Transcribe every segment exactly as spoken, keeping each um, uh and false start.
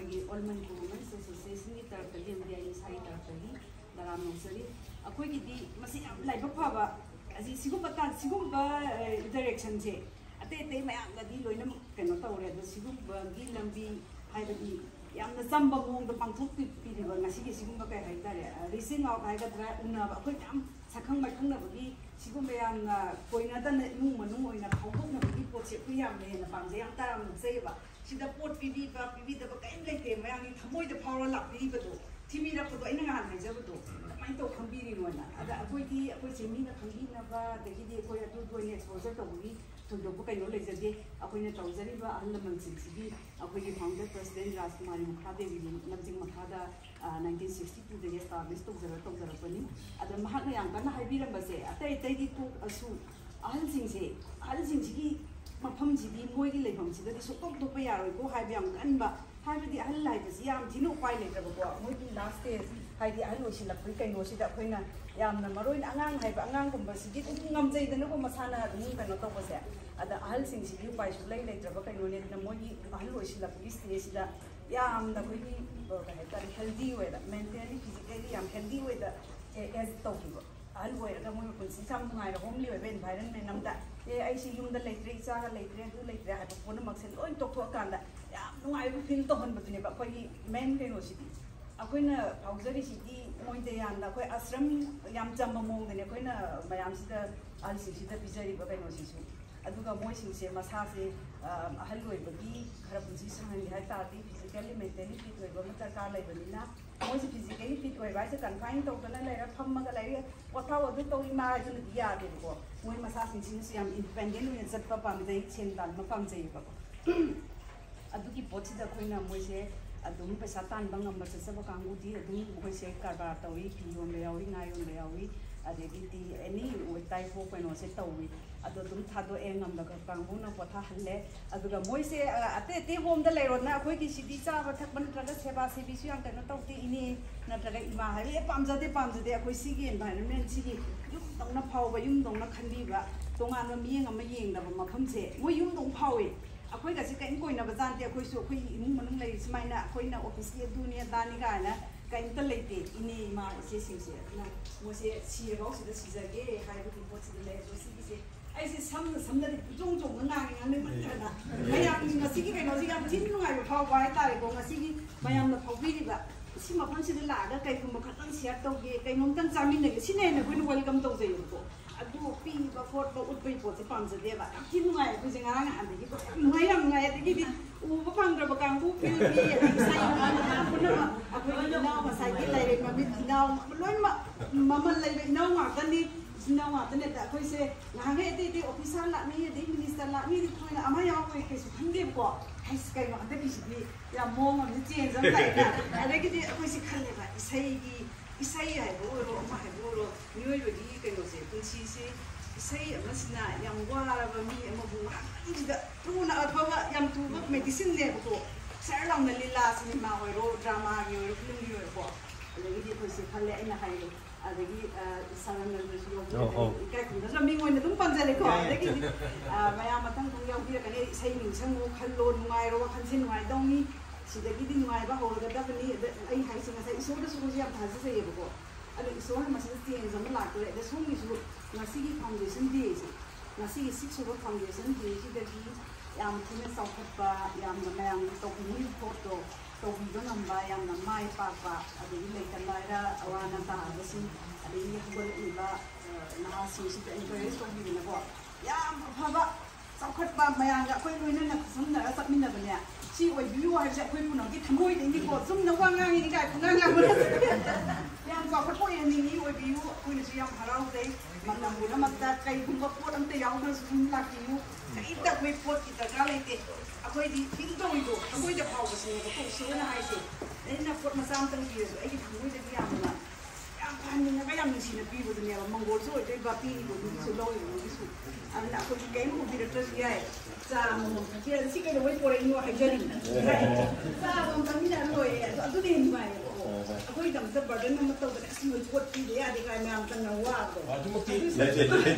ꯑꯩꯈꯣꯏꯒꯤ all Manipur women's ꯑꯦꯁꯣꯁꯤꯌꯦꯁꯟꯒꯤ ꯇꯔꯐꯇꯒꯤ ꯑꯃꯗꯤ ꯑꯩ ꯏꯁꯥꯒꯤ ꯇꯔꯐꯇꯒꯤ ꯇꯔꯥꯝ ꯅꯧꯖꯔꯤ ꯑꯩꯈꯣꯏꯒꯤꯗꯤ ꯃꯁꯤ ꯌꯥꯝ ꯂꯥꯏꯕꯛ ꯐꯕ ꯑꯁꯤ ꯁꯤꯒꯨꯝꯕ ꯁꯤꯒꯨꯝꯕ ꯗꯥꯏꯔꯦꯛꯁꯟꯁꯦ ꯑꯇꯩ ꯑꯇꯩ ꯃꯌꯥꯝꯒꯗꯤ ꯂꯣꯏꯅꯃꯛ ꯀꯩꯅꯣ ꯇꯧꯔꯦ ꯑꯗꯣ ꯁꯤꯒꯨꯝꯕꯒꯤ ꯂꯝꯕꯤ ꯍꯥꯏꯕꯗꯤ ꯌꯥꯝꯅ ꯆꯝꯕ ꯃꯑꯣꯡꯗ ꯄꯥꯡꯊꯣꯛꯄꯤꯔꯤꯕ ꯉꯁꯤꯒꯤ ꯁꯤꯒꯨꯝꯕ ꯀꯩ ꯍꯥꯏꯇꯥꯔꯦ ꯔꯤꯆꯤꯡ ꯑꯥꯎꯠ ꯍꯥꯏꯒꯗ꯭ꯔꯥ ꯎꯅꯕ ꯑꯩꯈꯣꯏ ꯃꯌꯥꯝ ꯁꯛꯈꯪ ꯃꯥꯏꯈꯪꯅꯕꯒꯤ ꯁꯤꯒꯨꯝꯕ ꯌꯥꯝꯅ ꯀꯣꯏꯅꯗꯅ ꯏꯃꯨꯡ ꯃꯅꯨꯡ ꯑꯣꯏꯅ ꯐꯥꯎꯗꯣꯛꯅꯕꯒꯤ ꯄꯣꯠꯁꯦ ꯑꯩꯈꯣꯏ ꯌꯥꯝꯅ ꯍꯦꯟꯅ ꯄꯥꯝꯖꯩ ꯌꯥꯝ ꯇꯔꯥꯝ ꯅꯣꯛꯆꯩꯌꯦꯕ ꯁꯤꯗ ꯄꯣꯠ ꯄꯤꯕꯤꯕ ꯄꯤꯕꯤꯗꯕ ꯀꯔꯤꯝ ꯂꯩꯇꯦ ꯃꯌꯥꯝꯒꯤ ꯊꯃꯣꯏꯗ ꯐꯥꯎꯔ ꯂꯥꯛꯄꯤꯔꯤꯕꯗꯣ ꯊꯤꯕꯤꯔꯛꯄꯗꯣ ꯑꯩꯅ ꯉꯍꯥꯟ ꯍꯥꯏꯖꯕꯗꯣ ꯀꯃꯥꯏꯅ ꯇꯧ ꯈꯪꯕꯤꯔꯤꯅꯣꯅ ꯑꯗ ꯑꯩꯈꯣꯏꯗꯤ ꯑꯩꯈꯣꯏꯁꯦ ꯃꯤꯅ ꯈꯪꯕꯤꯅꯕ ꯑꯗꯒꯤꯗꯤ ꯑꯩꯈꯣꯏ ꯑꯗꯨꯗ ꯑꯣꯏꯅ ꯑꯦꯛꯁꯄꯣꯖꯔ ꯇꯧꯕꯒꯤ ꯊꯣꯏꯗꯣꯛꯄ ꯀꯩꯅꯣ ꯂꯩꯖꯗꯦ ꯑꯩꯈꯣꯏꯅ ꯇꯧꯖꯔꯤꯕ ꯑꯍꯜ ꯂꯃꯟꯁꯤꯡꯁꯤꯒꯤ ꯑꯩꯈꯣꯏꯒꯤ ꯐꯥꯎꯟꯗꯔ ꯄ꯭ꯔꯁꯤꯗꯦꯟ ꯔꯥꯖꯀꯨꯃꯥꯔꯤ ꯃꯈꯥꯗꯦꯕꯤꯒꯤ ꯂꯝꯖꯤꯡ ꯃꯈꯥꯗ ꯅꯥꯏꯟꯇꯤꯟ ꯁꯤꯛꯁꯇꯤ ꯇꯨꯗꯒꯤ ꯑꯦꯁꯇꯥꯕ꯭ꯂꯤꯁ ꯇꯧꯖꯔ ꯇꯧꯖꯔꯛꯄꯅꯤ ꯑꯗ ꯃꯍꯥꯛꯅ ꯌꯥꯝ ꯀꯟꯅ ꯍꯥꯏꯕꯤꯔꯝꯕꯁꯦ ꯑꯇꯩ ꯑꯇꯩꯗꯤ ꯇꯣꯛꯑꯁꯨ ꯑꯍꯜꯁꯤꯡꯁꯦ ꯑꯍꯜꯁꯤꯡꯁꯤꯒꯤ ꯃꯐꯝꯁꯤꯗꯤ ꯃꯣꯏꯒꯤ ꯂꯩꯐꯝꯁꯤꯗꯗꯤ ꯁꯨꯛꯇꯣꯛ ꯇꯣꯛꯄ ꯌꯥꯔꯣꯏꯀꯣ ꯍꯥꯏꯕ ꯌꯥꯝ ꯀꯟꯕ ꯍꯥꯏꯕꯗꯤ ꯑꯍꯜ ꯍꯥꯏꯕꯁꯤ ꯌꯥꯝ ꯊꯤꯅ ꯎꯄꯥꯏ ꯂꯩꯇ꯭ꯔꯕꯀꯣ ꯃꯣꯏꯒꯤ ꯂꯥꯁ ꯁ꯭ꯇꯦꯖ ꯍꯥꯏꯗꯤ ꯑꯍꯜ ꯑꯣꯏꯁꯤꯜꯂꯛꯄꯒꯤ ꯀꯩꯅꯣꯁꯤꯗ ꯑꯩꯈꯣꯏꯅ ꯌꯥꯝꯅ ꯃꯔꯨꯑꯣꯏꯅ ꯑꯉꯥꯡ ꯍꯥꯏꯕ ꯑꯉꯥꯡꯒꯨꯝꯕꯁꯤꯗꯤ ꯑꯗꯨꯝ ꯉꯝꯖꯩꯗꯅꯀꯣ ꯃꯁꯥꯅ ꯑꯗꯨꯝ ꯀꯩꯅꯣ ꯇꯧꯕꯁꯦ ꯑꯗ ꯑꯍꯜꯁꯤꯡꯁꯤꯒꯤ ꯎꯄꯥꯏ ꯁꯨꯛꯂꯩ ꯂꯩꯇ꯭ꯔꯕ ꯀꯩꯅꯣꯅꯦ ꯑꯗꯨꯅ ꯃꯣꯏꯒꯤ ꯑꯍꯜ ꯑꯣꯏꯁꯤꯜꯂꯛꯄꯒꯤ ꯁ꯭ꯇꯦꯖꯁꯤꯗ ꯌꯥꯝꯅ ꯑꯩꯈꯣꯏꯒꯤ ꯀꯩ ꯍꯥꯏꯇꯥꯔꯦ ꯍꯦꯜꯗꯤ ꯑꯣꯏꯗ ꯃꯦꯟꯇꯦꯜꯂꯤ ꯐꯤꯖꯤꯀꯦꯜꯂꯤ ꯌꯥꯝ ꯍꯦꯜꯗꯤ ꯑꯣꯏꯗ ꯑꯦꯖ ꯇꯧꯈꯤꯕ ꯑꯍꯜ ꯑꯣꯏꯔꯒ ꯃꯣꯏ ꯄꯨꯟꯁꯤꯁꯦ ꯌꯥꯝ ꯅꯨꯡꯉꯥꯏꯔ ꯍꯣꯝꯂꯤ ꯑꯣꯏꯕ ꯑꯦꯟꯚꯥꯏꯔꯟꯃꯦꯟ ꯑꯃꯗ ꯑꯦ ꯑꯩꯁꯤ ꯌꯨꯝꯗ ꯂꯩꯇ꯭ꯔꯦ ꯏꯆꯥꯒ ꯂꯩꯇ꯭ꯔꯦ ꯑꯗꯨ ꯂꯩꯇ꯭ꯔꯦ ꯍꯥꯏꯕ ꯄꯨꯝꯅꯃꯛꯁꯦ ꯂꯣꯏ ꯇꯣꯛꯊꯣꯛꯑꯀꯥꯟꯗ ꯌꯥꯝ ꯅꯨꯡꯉꯥꯏꯕ ꯐꯤꯜ ꯇꯧꯍꯟꯕꯗꯨꯅꯦꯕ ꯑꯩꯈꯣꯏꯒꯤ ꯃꯦꯟ ꯀꯩꯅꯣꯁꯤꯗꯤ ꯑꯩꯈꯣꯏꯅ ꯐꯥꯎꯖꯔꯤꯁꯤꯗꯤ ꯃꯣꯏꯗ ꯌꯥꯝꯅ ꯑꯩꯈꯣꯏ ꯑꯁ꯭ꯔꯝ ꯌꯥꯝ ꯆꯝꯕ ꯃꯑꯣꯡꯗꯅꯦ ꯑꯩꯈꯣꯏꯅ ꯃꯌꯥꯝꯁꯤꯗ ꯑꯍꯜꯁꯤꯡꯁꯤꯗ ꯄꯤꯖꯔꯤꯕ ꯀꯩꯅꯣꯁꯤꯁꯨ ꯑꯗꯨꯒ ꯃꯣꯏꯁꯤꯡꯁꯦ ꯃꯁꯥꯁꯦ ꯑꯍꯜ ꯑꯣꯏꯕꯒꯤ ꯈꯔ ꯄꯨꯟꯁꯤ ꯁꯥꯡꯍꯟꯒꯦ ꯍꯥꯏ ꯇꯥꯔꯗꯤ ꯐꯤꯖꯤꯀꯦꯜꯂꯤ ꯃꯦꯟꯇꯦꯜꯂꯤ ꯐꯤꯠ ꯑꯣꯏꯕ ꯑꯃ ꯗꯔꯀꯥꯔ ꯂꯩꯕꯅꯤꯅ ꯃꯣꯏꯁꯦ ꯐꯤꯖꯤꯀꯦꯜꯂꯤ ꯐꯤꯠ ꯑꯣꯏꯕ ꯍꯥꯏꯁꯦ ꯀꯟꯐꯥꯏꯟ ꯇꯧꯗꯅ ꯂꯩꯔ ꯐꯝꯃꯒ ꯂꯩꯔ ꯄꯣꯊꯥꯎ ꯑꯗꯨ ꯇꯧꯏ ꯃꯥ ꯍꯥꯏꯗꯨꯅꯗꯤ ꯌꯥꯗꯦꯕꯀꯣ ꯃꯣꯏ ꯃꯁꯥꯁꯤꯡꯁꯤꯅꯁꯨ ꯌꯥꯝ ꯏꯟꯗꯤꯄꯦꯟꯗꯦꯟ ꯑꯣꯏꯅ ꯆꯠꯄ ꯄꯥꯝꯖꯩ ꯁꯦꯟ ꯇꯥꯟꯕ ꯄꯥꯝꯖꯩꯌꯦꯕꯀꯣ ꯑꯗꯨꯒꯤ ꯄꯣꯠꯁꯤꯗ ꯑꯩꯈꯣꯏꯅ ꯃꯣꯏꯁꯦ ꯑꯗꯨꯝ ꯄꯩꯁా ꯇꯥꯟꯕ ꯉꯝꯕ ꯆꯠꯆꯕ ꯀꯥꯡꯕꯨꯗꯤ ꯑꯗꯨꯝ ꯃꯈꯣꯏꯁꯦ ꯀꯔꯕꯥꯔ ꯇꯧꯏ ꯐꯤ ꯌꯣꯟꯕ ꯌꯥꯎꯏ ꯉꯥ ꯌꯣꯟꯕ ꯌꯥꯎꯏ ꯑꯗꯒꯤꯗꯤ ꯑꯦꯅꯤ ꯇꯥꯏꯞ ꯑꯣꯐ ꯀꯩꯅꯣꯁꯦ ꯇꯧꯏ ꯑꯗꯣ ꯑꯗꯨꯝ ꯊꯥꯗꯣꯛꯑꯦ ꯉꯝꯗꯕ ꯀꯥꯡꯕꯨꯅ ꯄꯣꯊꯥꯍꯜꯂꯦ ꯑꯗꯨꯒ ꯃꯣꯏꯁꯦ ꯑꯇꯩ ꯑꯇꯩ ꯍꯣꯝꯗ ꯂꯩꯔꯣꯅ ꯑꯩꯈꯣꯏꯒꯤ ꯁꯤꯗꯤ ꯆꯥꯕ ꯊꯛꯄ ꯅꯠꯇ꯭ꯔꯒ ꯁꯦꯕꯥ ꯁꯦꯕꯤꯁꯨ ꯌꯥꯝ ꯀꯩꯅꯣ ꯇꯧꯗꯦ ꯏꯅꯦ ꯅꯠꯇ꯭ꯔꯒ ꯏꯃꯥ ꯍꯥꯏꯕ ꯑꯦ ꯄꯥꯝꯖꯗꯦ ꯄꯥꯝꯖꯗꯦ ꯑꯩꯈꯣꯏ ꯁꯤꯒꯤ ꯑꯦꯟꯚꯥꯏꯔꯟꯃꯦꯟꯁꯤꯒꯤ ꯌꯨꯝꯗꯧꯅ ꯐꯥꯎꯕ ꯌꯨꯝꯗꯧꯅ ꯈꯟꯕꯤꯕ ꯇꯣꯉꯥꯟꯕ ꯃꯤꯠꯌꯦꯡ ꯑꯃ ꯌꯦꯡꯗꯕ ꯃꯐꯝꯁꯦ ꯃꯣꯏ ꯌꯨꯝꯗꯧꯅ ꯐꯥꯎꯏ ꯑꯩꯈꯣꯏꯒꯁꯦ ꯀꯔꯤꯝ ꯀꯣꯏꯅꯕ ꯖꯥꯠꯅꯠꯇꯦ ꯑꯩꯈꯣꯏꯁꯨ ꯑꯩꯈꯣꯏꯒꯤ ꯏꯃꯨꯡ ꯃꯅꯨꯡ ꯂꯩꯔꯤ ꯁꯨꯃꯥꯏꯅ ꯑꯩꯈꯣꯏꯅ ꯑꯣꯐꯤꯁꯀꯤ ꯑꯗꯨꯅꯤ ꯑꯗꯥꯅꯤ ꯀꯥꯏꯅ ꯀꯔꯤꯝꯇ ꯂꯩꯇꯦ ꯏꯅꯦ ꯏꯃꯥ ꯏꯆꯦꯁꯤꯡꯁꯦ ꯑꯗꯨꯅ ꯃꯣꯏꯁꯦ ꯁꯤꯔꯐꯥꯎ ꯁꯤꯗ ꯁꯤꯖꯒꯦ ꯍꯥꯏꯕꯒꯤ ꯄꯣꯠꯁꯤꯗ ꯂꯩ ꯑꯗꯣ ꯁꯤꯒꯤꯁꯦ ꯑꯩꯁꯦ ꯁꯝꯅ ꯁꯝꯅꯗꯤ ꯏꯆꯣꯡ ꯆꯣꯡꯅ ꯉꯥꯡꯉꯤ ꯉꯥꯡꯅꯤꯡꯃꯟꯗꯅ ꯃꯌꯥꯝꯒꯤ ꯉꯁꯤꯒꯤ ꯀꯩꯅꯣꯁꯤ ꯌꯥꯝ ꯊꯤꯅ ꯅꯨꯡꯉꯥꯏꯕ ꯐꯥꯎꯕ ꯍꯥꯏꯇꯥꯔꯦꯀꯣ ꯉꯁꯤꯒꯤ ꯃꯌꯥꯝꯅ ꯐꯥꯎꯕꯤꯔꯤꯕ ꯁꯤ ꯃꯐꯝꯁꯤꯗ ꯂꯥꯛꯑꯒ ꯀꯩꯒꯨꯝꯕ ꯈꯛꯇꯪ ꯁꯤꯌꯔ ꯇꯧꯒꯦ ꯀꯩꯅꯣꯝꯇꯪ ꯆꯥꯃꯤꯟꯅꯒꯦ ꯁꯤꯅ ꯍꯦꯟꯅ ꯑꯩꯈꯣꯏꯅ ꯋꯦꯜꯀꯝ ꯇꯧꯖꯩꯌꯦꯕꯀꯣ ꯑꯗꯨ ꯄꯤꯕ ꯈꯣꯠꯄ ꯎꯠꯄꯒꯤ ꯄꯣꯠꯁꯦ ꯄꯥꯝꯖꯗꯦꯕ ꯌꯥꯝ ꯊꯤꯅ ꯅꯨꯡꯉꯥꯏ ꯑꯩꯈꯣꯏꯁꯦ ꯉꯔꯥꯡ ꯅꯍꯥꯟꯗꯒꯤ ꯌꯥꯝ ꯅꯨꯡꯉꯥꯏ ꯌꯥꯝ ꯅꯨꯡꯉꯥꯏ ꯑꯗꯒꯤꯗꯤ ꯎꯕ ꯐꯪꯗ꯭ꯔꯕ ꯀꯥꯡꯕꯨ ꯐꯤꯜꯒꯤ ꯑꯗꯒꯤ ꯁꯥꯏꯟ ꯄꯨꯝꯅꯃꯛ ꯑꯩꯈꯣꯏꯒꯤ ꯏꯅꯥꯎ ꯉꯁꯥꯏꯒꯤ ꯂꯥꯏꯔꯤꯛ ꯃꯃꯤꯠ ꯏꯅꯥꯎ ꯂꯣꯏꯅꯃꯛ ꯃꯃꯜ ꯂꯩꯕ ꯏꯅꯥꯎ ꯉꯥꯛꯇꯅꯤ 이나와 근데 거기서 나게 되게 오피스를 나니 되게 미니스터 나니 그냥 아마 야고 이렇게 한대고 하이스카이 막 되게 시비 야 뭐뭐 이제 좀 나이가 아래게 거기서 칼레가 이사이기 이사이 하고 로 엄마 하고 로 뉴욕이 그거지 그치시 이사이 아마스나 양과라바 미 아마 뭐 이제 또나 아빠가 양 두고 메디신 내고 살랑나 릴라 시네마 오로 드라마 요 필름 요고 ꯑꯗꯒꯤꯗꯤ ꯑꯩꯈꯣꯏꯁꯦ ꯈꯜꯂꯦ ꯑꯩꯅ ꯍꯥꯏꯔꯦ ꯑꯗꯒꯤ ꯁꯥꯟꯅꯅꯕꯁꯨ ꯌꯥꯎꯕꯤꯔꯛꯀꯅꯤ ꯏꯀꯥꯏꯈꯨꯝꯅꯗ꯭ꯔ ꯃꯤꯡ ꯑꯣꯏꯅ ꯑꯗꯨꯝ ꯄꯟꯖꯔꯦꯀꯣ ꯑꯗꯒꯤꯗꯤ ꯃꯌꯥꯝ ꯃꯊꯪ ꯑꯗꯨꯝ ꯌꯥꯎꯕꯤꯔꯛꯀꯅꯤ ꯏꯁꯩ ꯅꯤꯡꯁꯪꯉꯨ ꯈꯜꯂꯣ ꯅꯨꯡꯉꯥꯏꯔꯣ ꯋꯥꯈꯜꯁꯦ ꯅꯨꯡꯉꯥꯏꯗꯧꯅꯤ ꯁꯤꯗꯒꯤꯗꯤ ꯅꯨꯡꯉꯥꯏꯕ ꯍꯧꯔꯒꯗꯕꯅꯤ ꯑꯗ ꯑꯩ ꯍꯥꯏꯁꯦ ꯉꯁꯥꯏ ꯏꯁꯣꯔꯗꯁꯨ ꯍꯧꯖꯤꯛ ꯌꯥꯝ ꯊꯥꯖꯖꯩꯌꯦꯕꯀꯣ ꯑꯗꯣ ꯏꯁꯣꯔꯅ ꯃꯁꯤꯗ ꯆꯦꯟꯖ ꯑꯃ ꯂꯥꯛꯇꯣꯔꯦ ꯑꯗ ꯁꯣꯝꯒꯤꯁꯨ ꯉꯁꯤꯒꯤ ꯐꯥꯎꯟꯗꯦꯁꯟ ꯗꯦꯁꯦ ꯉꯁꯤꯒꯤ ꯁꯤꯛꯁ ꯁꯨꯕ ꯐꯥꯎꯟꯗꯦꯁꯟ ꯗꯦꯁꯤꯗꯒꯤ ꯌꯥꯝ ꯊꯤꯅ ꯆꯥꯎꯈꯠꯄ ꯌꯥꯝꯅ ꯃꯌꯥꯝꯅ ꯇꯧꯕꯤꯅꯤꯡ ꯄꯣꯠꯇꯣ ꯇꯧꯕꯤꯕ ꯉꯝꯕ ꯌꯥꯝꯅ ꯃꯥꯏ ꯄꯥꯛꯄ ꯑꯗꯒꯤ ꯂꯩꯇ ꯂꯥꯏꯔ ꯑꯋꯥ ꯑꯅꯥ ꯇꯥꯔꯕꯁꯤꯡ ꯑꯗꯒꯤ ꯍꯧꯒꯠꯂꯛꯂꯤꯕ ꯅꯍꯥꯁꯤꯡꯁꯤꯗ ꯑꯦꯟꯀꯔꯦꯖ ꯇꯧꯕꯤꯗꯅꯀꯣ ꯌꯥꯝ ꯑꯐꯕ ꯆꯥꯎꯈꯠꯄ ꯃꯌꯥꯝꯒ ꯑꯩꯈꯣꯏ ꯂꯣꯏꯅꯅ ꯈꯨꯠꯁꯝꯅꯔꯒ ꯆꯠꯃꯤꯟꯅꯕꯅꯦ ꯁꯤ ꯑꯣꯏꯕꯤꯌꯨ ꯍꯥꯏꯕꯁꯦ ꯑꯩꯈꯣꯏ ꯄꯨꯝꯅꯃꯛꯀꯤ ꯊꯃꯣꯏꯗꯒꯤꯀꯣ ꯆꯨꯝꯅ ꯋꯥ ꯉꯥꯡꯉꯤꯅꯤ ꯀꯥꯏ ꯄꯨꯡꯉꯥꯡ ꯉꯥꯡꯕ ꯌꯥꯝ ꯆꯥꯎꯈꯠꯄ ꯑꯣꯏꯍꯟꯅꯤꯡꯉꯤ ꯑꯣꯏꯕꯤꯌꯨ ꯑꯩꯈꯣꯏꯅꯁꯨ ꯌꯥꯝ ꯍꯔꯥꯎꯖꯩ ꯃꯇꯝ ꯄꯨꯝꯅꯃꯛꯇ ꯀꯩꯒꯨꯝꯕ ꯄꯣꯠ ꯑꯝꯇ ꯌꯥꯎꯗ꯭ꯔꯁꯨ ꯑꯗꯨꯝ ꯂꯥꯛꯄꯤꯌꯨ ꯀꯔꯤꯝꯇ ꯑꯩꯈꯣꯏ ꯄꯣꯠꯀꯤ ꯗꯔꯀꯥꯔ ꯂꯩꯇꯦ ꯑꯩꯈꯣꯏꯗꯤ ꯐꯤꯜ ꯇꯧꯔꯤꯗꯣ ꯊꯃꯣꯏꯗ ꯐꯥꯎꯕꯁꯤꯅꯦꯕꯀꯣ ꯏꯁꯣꯔꯅ ꯍꯥꯏꯁꯦ ꯑꯩꯅ ꯄꯣꯠ ꯃꯆꯥ ꯑꯃꯇꯪ ꯄꯤꯔꯁꯨ ꯑꯩꯒꯤ ꯊꯃꯣꯏꯗꯗꯤ ꯌꯥꯝꯅ ꯌꯥꯝ ꯐꯍꯟꯅꯤꯡꯉꯒ ꯌꯥꯝ ꯅꯨꯡꯁꯤꯅ ꯄꯤꯕꯗꯨꯅꯦꯕ ꯃꯪꯒꯣꯜꯁꯨ ꯑꯣꯏꯗꯣꯏꯕ ꯄꯤꯔꯤꯕ ꯃꯤꯒꯤꯁꯨ ꯂꯧꯔꯤꯕ ꯃꯤꯒꯤꯁꯨ ꯑꯗꯨꯅ ꯑꯩꯈꯣꯏꯒꯤ ꯀꯔꯤꯝ ꯎꯕꯤꯔꯛꯇ꯭ꯔꯁꯨ ꯌꯥꯏ ꯆꯥ ꯑꯃꯃꯝ ꯊꯛꯄꯤꯔꯒ ꯁꯤ ꯀꯩꯗꯧꯕꯩ ꯄꯣꯔꯛꯏꯅꯣ ꯍꯥꯏꯖꯔꯤ ꯆꯥ ꯑꯃꯃꯝ ꯊꯛꯃꯤꯟꯅꯔ ꯂꯣꯏꯔꯦ ꯑꯗꯣ ꯑꯗꯨꯅ ꯍꯦꯟꯅ ꯅꯨꯡꯉꯥꯏꯌꯦꯕꯀꯣ ꯑꯩꯈꯣꯏꯒꯤꯗꯃꯛꯇ ꯕꯔꯗꯟ ꯑꯃ ꯇꯧꯗꯅ ꯑꯁ ꯅꯣꯏ ꯄꯣꯠ ꯄꯤꯗ ꯌꯥꯗꯦ ꯀꯥꯏ ꯃꯌꯥꯝ ꯇꯪꯅ ꯋꯥꯕꯗꯣ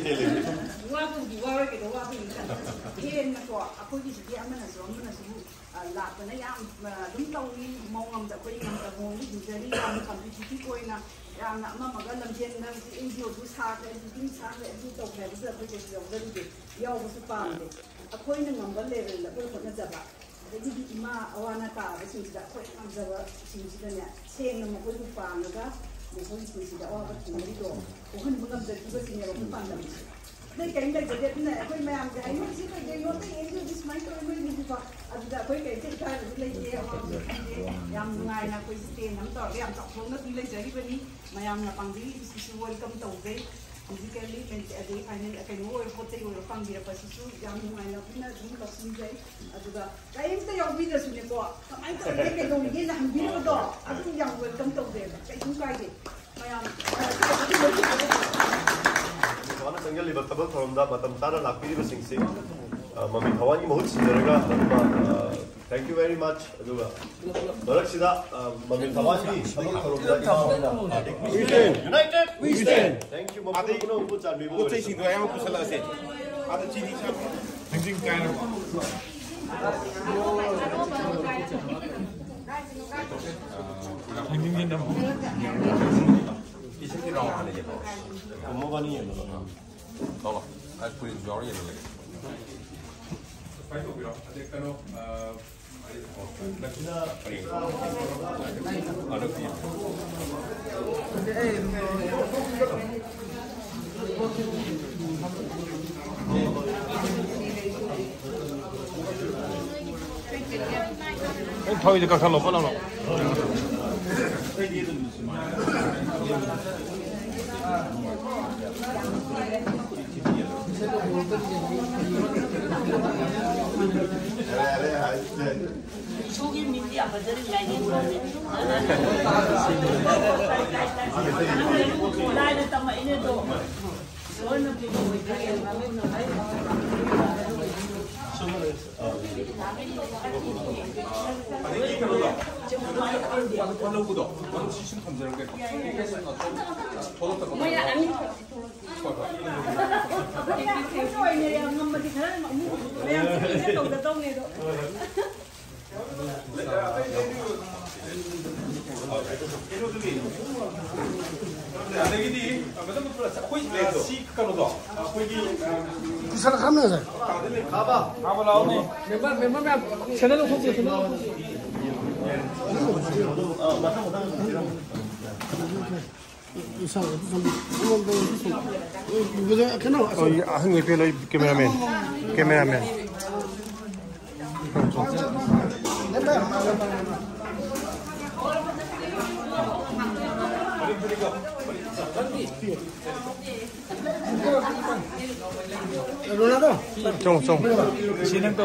ꯋꯥꯕꯕꯨꯗꯤ ꯋꯥꯔꯣꯏ ꯀꯩꯗꯧ ꯋꯥꯕꯒꯤ ꯍꯦꯟꯅꯀꯣ ꯑꯩꯈꯣꯏꯒꯤꯁꯤꯗꯤ ꯑꯃꯅꯁꯨ ꯑꯃꯅꯁꯨ ꯂꯥꯛꯄꯅ ꯌꯥꯝ ꯑꯗꯨꯝ ꯇꯧꯏ ꯃꯑꯣꯡ ꯑꯃꯗ ꯑꯩꯈꯣꯏ ꯉꯝꯗ ꯃꯑꯣꯡꯗ ꯍꯤꯡꯖꯔꯤ ꯌꯥꯝꯅ ꯀꯝꯄꯤꯇꯤꯇꯤꯚ ꯑꯣꯏꯅ ꯌꯥꯝꯅ ꯑꯃꯃꯒ ꯂꯝꯖꯦꯟꯗ ꯑꯦꯟ ꯖꯤ ꯑꯣꯁꯨ ꯁꯥꯈ꯭ꯔꯦ ꯕꯤꯜꯗꯤꯡ ꯁꯥꯈ꯭ꯔꯦ ꯑꯗꯨ ꯇꯧꯈ꯭ꯔꯦ ꯍꯥꯏꯕꯁꯤꯗ ꯑꯩꯈꯣꯏ ꯀꯩꯁꯨ ꯌꯥꯎꯖꯔꯤꯗꯦ ꯌꯥꯎꯕꯁꯨ ꯄꯥꯝꯗꯦ ꯑꯩꯈꯣꯏꯅ ꯉꯝꯕ ꯂꯦꯚꯦꯜꯗ ꯑꯩꯈꯣꯏ ꯍꯣꯠꯅꯖꯕ ꯑꯗꯒꯤꯗꯤ ꯏꯃꯥ ꯑꯋꯥ ꯑꯅꯥ ꯇꯥꯕꯁꯤꯡꯁꯤꯗ ꯑꯩꯈꯣꯏ ꯉꯝꯖꯕꯁꯤꯡꯁꯤꯗꯅꯦ ꯁꯦꯡꯅ ꯃꯈꯣꯏꯕꯨ ꯄꯥꯡꯉꯒ ꯃꯈꯣꯏꯒꯤ ꯄꯨꯟꯁꯤꯗ ꯑꯋꯥꯕ ꯊꯦꯡꯅꯔꯤꯗꯣ ꯀꯣꯛꯍꯟꯕ ꯉꯝꯖꯈꯤꯕꯁꯤꯅꯦꯕ ꯑꯩꯈꯣꯏ ꯄꯥꯟꯗꯝꯁꯦ ꯑꯇꯩ ꯀꯔꯤꯝ ꯂꯩꯖꯗꯦ ꯑꯗꯨꯅ ꯑꯩꯈꯣꯏ ꯃꯌꯥꯝꯁꯦ ꯍꯥꯏꯅꯣꯁꯤ ꯀꯩꯀꯩ ꯌꯣꯠꯇ ꯌꯦꯡꯖꯗꯤ ꯁꯨꯃꯥꯏꯅ ꯇꯧꯋꯤ ꯅꯣꯏꯒꯤꯗꯤꯀꯣ ꯑꯗꯨꯗ ꯑꯩꯈꯣꯏ ꯀꯩꯝꯇ ꯏꯀꯥꯏꯕꯁꯨ ꯂꯩꯇꯦ ꯑꯋꯥꯕꯁꯨ ꯈꯪꯗꯦ ꯌꯥꯝ ꯅꯨꯡꯉꯥꯏꯅ ꯑꯩꯈꯣꯏ ꯁ꯭ꯇꯦꯟ ꯑꯃ ꯇꯧꯔꯒ ꯌꯥꯝ ꯆꯥꯎꯊꯣꯛꯅꯁꯨ ꯂꯩꯖꯔꯤꯕꯅꯤ ꯃꯌꯥꯝꯅ ꯄꯥꯡꯕꯤꯔꯤꯕꯁꯤꯁꯨ ꯋꯦꯜꯀꯝ ꯇꯧꯖꯩ ꯐꯤꯖꯤꯀꯦꯜꯂꯤ ꯑꯗꯩ ꯐꯥꯏꯅꯦꯜ ꯀꯩꯅꯣ ꯑꯣꯏꯔꯣ ꯄꯣꯠ ꯆꯩ ꯑꯣꯏꯔꯣ ꯄꯥꯡꯕꯤꯔꯛꯄꯁꯤꯁꯨ ꯌꯥꯝ ꯅꯨꯡꯉꯥꯏꯅ ꯑꯩꯈꯣꯏꯅ ꯑꯗꯨꯝ ꯂꯧꯁꯤꯟꯖꯩ ꯑꯗꯨꯒ ꯀꯔꯤꯝꯇ ꯌꯥꯎꯕꯤꯗ꯭ꯔꯁꯨꯅꯦꯀꯣ ꯀꯃꯥꯏꯅ ꯇꯧꯔꯤꯒꯦ ꯀꯩꯗꯧꯔꯤꯒꯦꯅ ꯍꯪꯕꯤꯔꯕꯗꯣ ꯑꯗꯨꯝ ꯌꯥꯝ ꯋꯦꯜꯀꯝ ꯇꯧꯖꯩꯕ ꯀꯩꯁꯨ ꯀꯥꯏꯗꯦ ꯃꯌꯥꯝ ꯃꯥꯅ ꯆꯪꯖꯜꯂꯤꯕ ꯊꯕꯛ ꯊꯧꯔꯝꯗ ꯃꯇꯝ ꯆꯥꯅ ꯂꯥꯛꯄꯤꯔꯤꯕꯁꯤꯡꯁꯤ ꯃꯃꯤ ꯊꯋꯥꯟꯒꯤ ꯃꯍꯨꯠ ꯁꯤꯟꯅꯔꯒ ꯑꯗꯨꯒ ꯊꯦꯡꯛ ꯌꯨ ꯚꯦꯔꯤ ꯃꯆ ꯑꯗꯨꯒ ꯃꯔꯛꯁꯤꯗ ꯃꯃꯤ ꯊꯋꯥꯟꯒꯤ ꯊꯕꯛ ꯊꯧꯔꯝꯗ ꯌꯨꯅꯥꯏꯇꯦꯗ ꯋꯤ ꯁ꯭ꯇꯦꯟ ꯊꯦꯡꯛ ꯌꯨ ꯃꯃꯤ ꯄꯨꯝꯅꯃꯛꯄꯨ ꯆꯥꯟꯕꯤꯕ ꯄꯣꯠ ꯆꯩꯁꯤꯡꯗꯣ ꯑꯌꯥꯝꯕ ꯄꯨꯁꯜꯂꯛꯑꯁꯦ ꯑꯥꯗ ꯆꯤꯅꯤ ꯆꯥꯛ Thangjing ꯀꯥꯏꯅꯀꯣ ꯊꯥꯡꯖꯤꯡꯁꯤꯅ 이십일 라운드 하는 게 더. 업무관이 넣어. 아, 불이 좋아하는 게 더. 파이트 오비라. 아직 그노 아 라키나 아니. 아르피. 에 더위 좀 가서 넣어 놔. Sugi mindi apa jadi lagi ni? Lain tambah ini tu. Soalnya kita boleh yang kami nak lain. 아니 이 그거다. 관로구도. 원 시신 감자는 게. 저도 Maya ani. cái nồi này ngâm mà thì thế mà em sẽ đầu tông này đó 아내기디 매달 부터 거의 시 그거도 거기 부산 가면서 가봐 가봐 나오네 멤버 멤버면 채널로 소개 채널로 이상 무슨 무슨 무슨 그냥 어, 이 한국 필러 카메라맨 카메라맨 로나도 좀 좀 진행도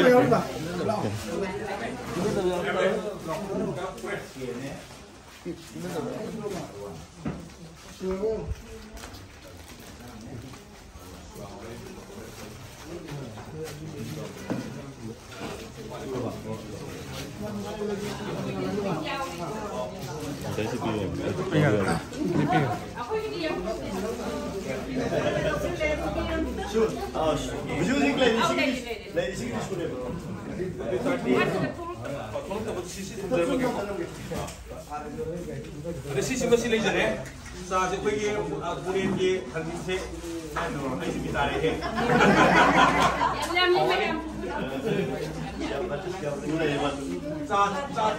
Music ladies ladies English 근데 시신 것이 레이저네. 자, 이제 거기 우리 이제 한세 아이도 아이십니다. 해. 자, 자.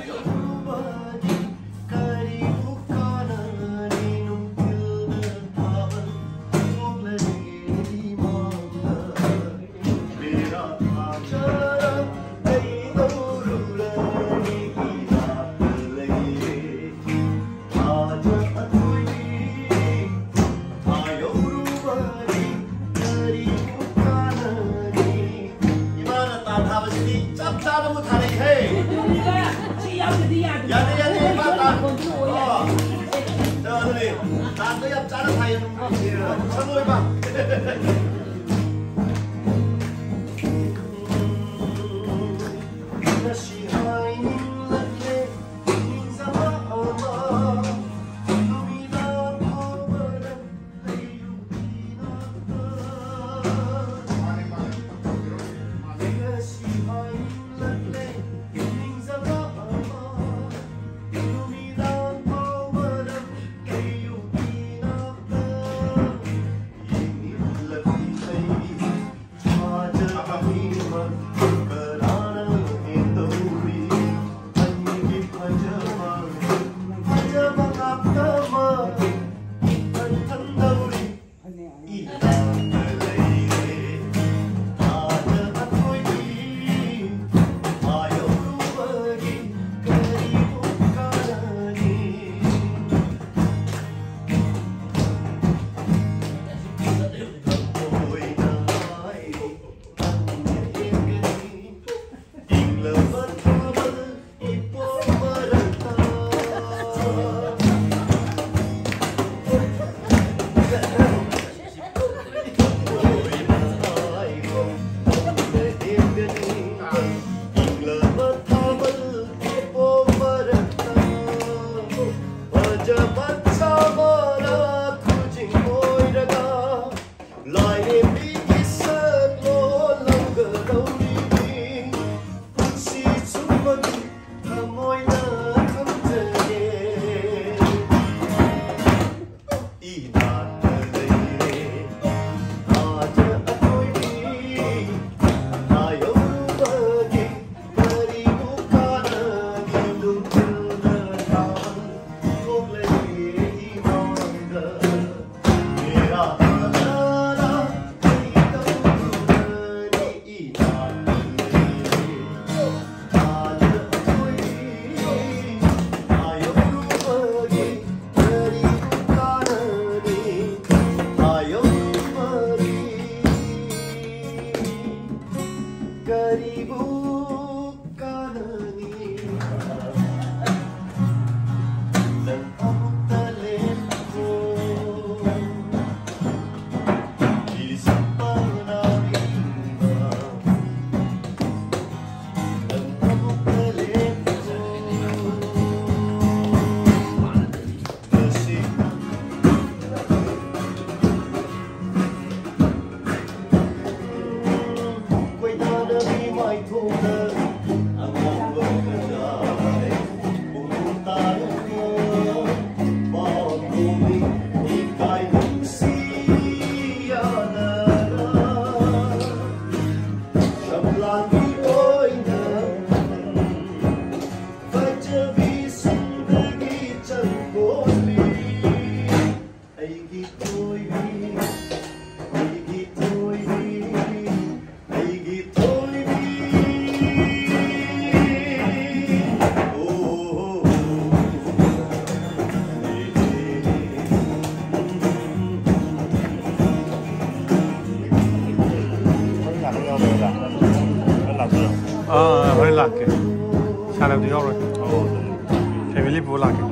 family bola ke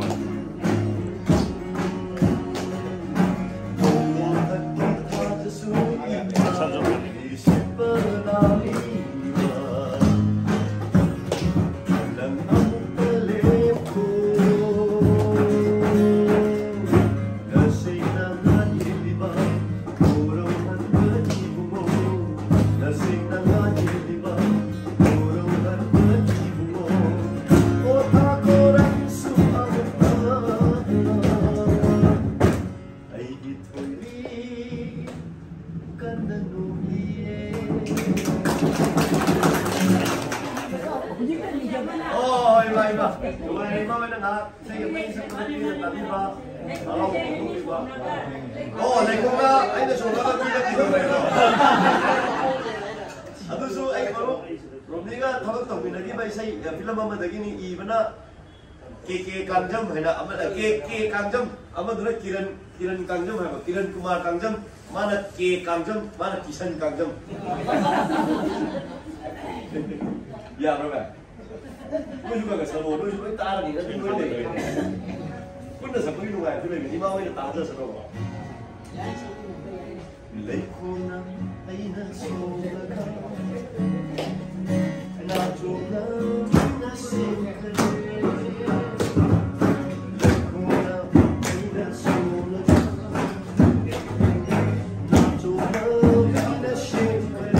Oh, iba iba. Kemarin iba mana nak? Saya main seperti ini tadi iba. Kalau iba. Oh, lekong na. Ay na sudah na kita kita na. Aduh so ay baru. Romni ka thawak taw binagi ba isay film ama dagi ni iba na ke ke kangjam hai na ama ke ke kangjam ama dura kiran kiran kangjam hai ba kiran kumar kangjam mana ke kangjam mana kisan kangjam. Ya, bro. Gue juga gak selalu, gue juga tahan nih, tapi gue deh. Gue udah sampai nunggu aja, gue ini mau ini tahan selalu. Lekuna aina soga, na juga nasib kere. Lekuna aina soga, na juga nasib kere.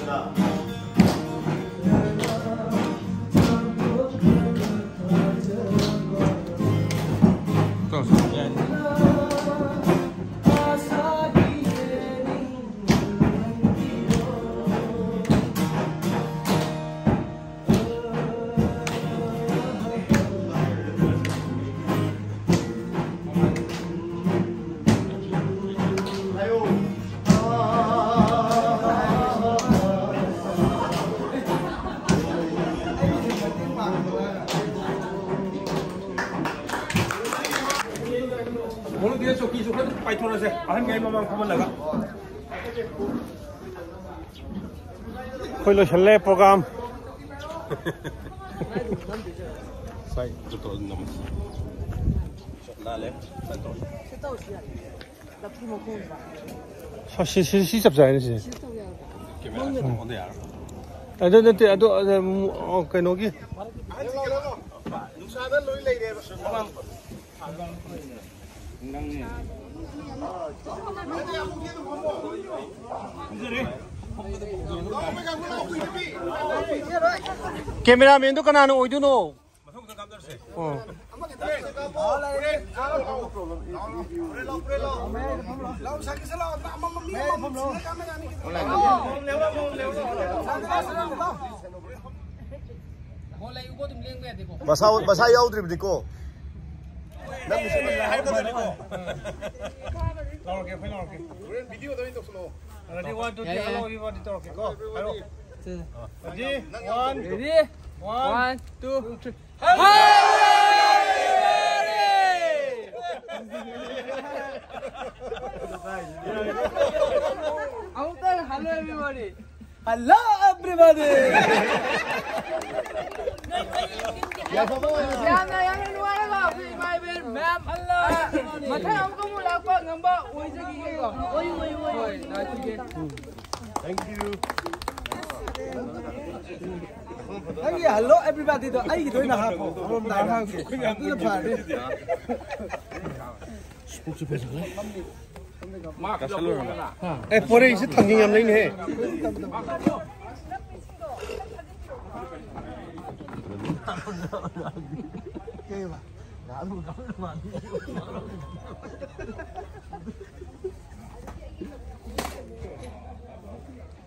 모르겠습니다. 오늘 뒤에 조끼 좀 해도 빨리 돌아서 한 개만 한번 나가. Khôi lo chale program. Sai, betul nama. Nale, betul. Sao xí xí xí sập dài này gì? Kamera, onde ya? À đây đây đây đây cái nó kia. Nusa dah loi lei deh. Cameraman tu kan anu itu no. Oh. Masa masa yaudribniko. Nang bisa Hai kau tadi ko. Lawan ke, final ke. Video dah itu slow. Ready one two three, hello everybody talk ke. Go. Hello. Ready one. Ready? One, two, three. Out there, hello everybody. Hello everybody. Yang yang luar lah, my bed, ma'am. Hello. Macam aku mau lakukan gambar, oi jadi gitu. Oi oi oi. Thank you. Hey, hello everybody. To, ay gitu na hapo. From na hapo. Itu party. Mak, selalu. Eh, pore isi tangking yang lain he.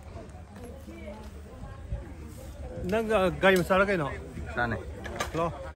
Nang gaya masalah kayo no? Sana. Lo.